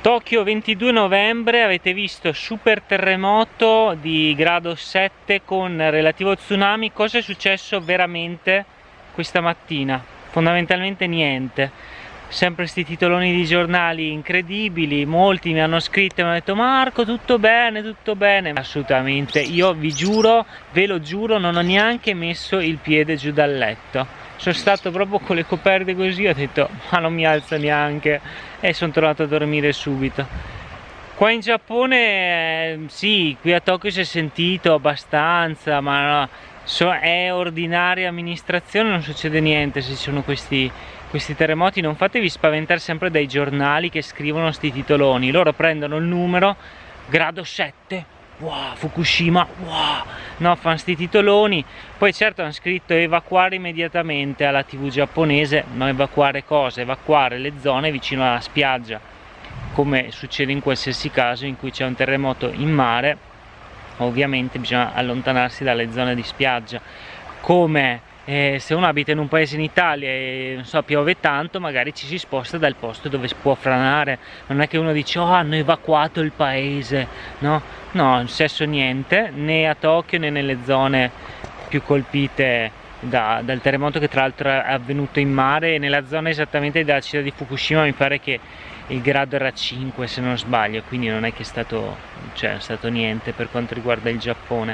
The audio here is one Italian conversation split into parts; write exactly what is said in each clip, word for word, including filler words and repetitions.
Tokyo ventidue novembre, avete visto super terremoto di grado sette con relativo tsunami. Cosa è successo veramente questa mattina? Fondamentalmente niente. Sempre sti titoloni di giornali incredibili, molti mi hanno scritto e mi hanno detto Marco tutto bene, tutto bene. Assolutamente, io vi giuro, ve lo giuro, non ho neanche messo il piede giù dal letto. Sono stato proprio con le coperte così, ho detto ma non mi alzo neanche e sono tornato a dormire subito. Qua in Giappone eh, sì, qui a Tokyo si è sentito abbastanza, ma no, so, è ordinaria amministrazione, non succede niente se ci sono questi, questi terremoti. Non fatevi spaventare sempre dai giornali che scrivono sti titoloni, loro prendono il numero, grado sette, wow, Fukushima, wow, no, fanno sti titoloni. Poi certo hanno scritto evacuare immediatamente alla tivù giapponese, ma evacuare cosa? Evacuare le zone vicino alla spiaggia, come succede in qualsiasi caso in cui c'è un terremoto in mare. Ovviamente bisogna allontanarsi dalle zone di spiaggia, come eh, se uno abita in un paese in Italia e non so, piove tanto, magari ci si sposta dal posto dove si può franare. Non è che uno dice oh hanno evacuato il paese, no, no, non è successo niente né a Tokyo né nelle zone più colpite da, dal terremoto, che tra l'altro è avvenuto in mare, e nella zona esattamente della città di Fukushima mi pare che il grado era cinque se non sbaglio, quindi non è che è stato, cioè, è stato niente per quanto riguarda il Giappone.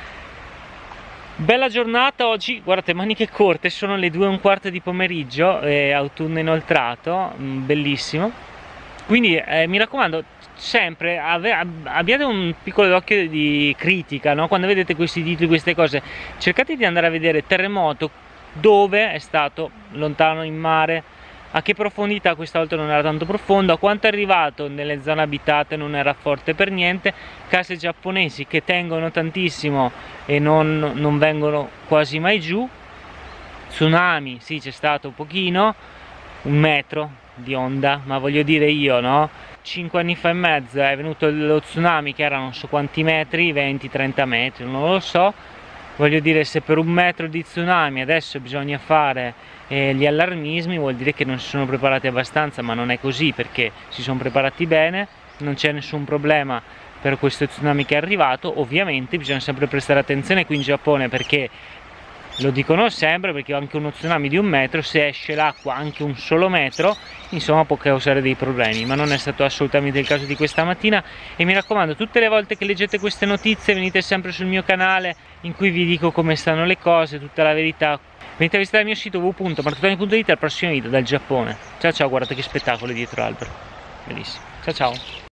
Bella giornata oggi, guardate, maniche corte, sono le due e un quarto di pomeriggio, eh, autunno inoltrato, mh, bellissimo. Quindi eh, mi raccomando, sempre abbiate un piccolo occhio di critica, no? Quando vedete questi titoli, queste cose, cercate di andare a vedere terremoto, dove è stato, lontano in mare, a che profondità, questa volta non era tanto profondo, a quanto è arrivato nelle zone abitate, non era forte per niente. Case giapponesi che tengono tantissimo e non, non vengono quasi mai giù. Tsunami, sì, c'è stato un pochino, un metro di onda, ma voglio dire io, no? cinque anni fa e mezzo è venuto lo tsunami che era non so quanti metri, venti trenta metri, non lo so. Voglio dire, se per un metro di tsunami adesso bisogna fare eh, gli allarmismi, vuol dire che non si sono preparati abbastanza, ma non è così, perché si sono preparati bene, non c'è nessun problema per questo tsunami che è arrivato. Ovviamente bisogna sempre prestare attenzione qui in Giappone, perché lo dicono sempre, perché anche uno tsunami di un metro, se esce l'acqua anche un solo metro, insomma può causare dei problemi, ma non è stato assolutamente il caso di questa mattina. E mi raccomando, tutte le volte che leggete queste notizie venite sempre sul mio canale in cui vi dico come stanno le cose, tutta la verità. Venite a visitare il mio sito w w w punto marcotoni punto it al prossimo video dal Giappone. Ciao ciao, guardate che spettacolo dietro l'albero, bellissimo, ciao ciao.